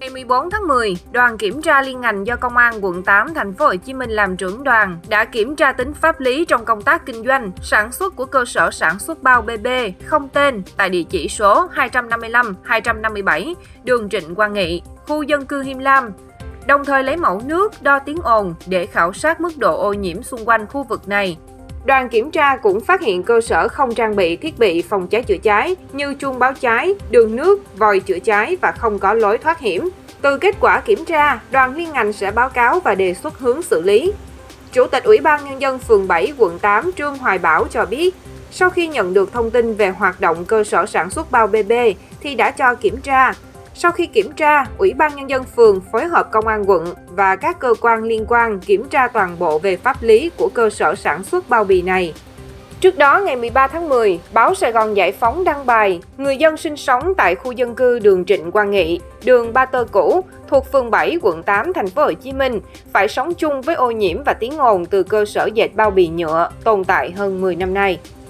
Ngày 14 tháng 10, đoàn kiểm tra liên ngành do Công an quận 8 thành phố Hồ Chí Minh làm trưởng đoàn đã kiểm tra tính pháp lý trong công tác kinh doanh, sản xuất của cơ sở sản xuất bao BB không tên tại địa chỉ số 255-257 đường Trịnh Quang Nghị, khu dân cư Him Lam. Đồng thời lấy mẫu nước, đo tiếng ồn để khảo sát mức độ ô nhiễm xung quanh khu vực này. Đoàn kiểm tra cũng phát hiện cơ sở không trang bị thiết bị phòng cháy chữa cháy như chuông báo cháy, đường nước, vòi chữa cháy và không có lối thoát hiểm. Từ kết quả kiểm tra, đoàn liên ngành sẽ báo cáo và đề xuất hướng xử lý. Chủ tịch Ủy ban Nhân dân phường 7, quận 8 Trương Hoài Bảo cho biết, sau khi nhận được thông tin về hoạt động cơ sở sản xuất bao BB thì đã cho kiểm tra. Sau khi kiểm tra, Ủy ban Nhân dân phường phối hợp Công an quận và các cơ quan liên quan kiểm tra toàn bộ về pháp lý của cơ sở sản xuất bao bì này. Trước đó, ngày 13 tháng 10, báo Sài Gòn Giải Phóng đăng bài người dân sinh sống tại khu dân cư đường Trịnh Quang Nghị, đường Ba Tơ cũ thuộc phường 7, quận 8, thành phố Hồ Chí Minh phải sống chung với ô nhiễm và tiếng ồn từ cơ sở dệt bao bì nhựa tồn tại hơn 10 năm nay.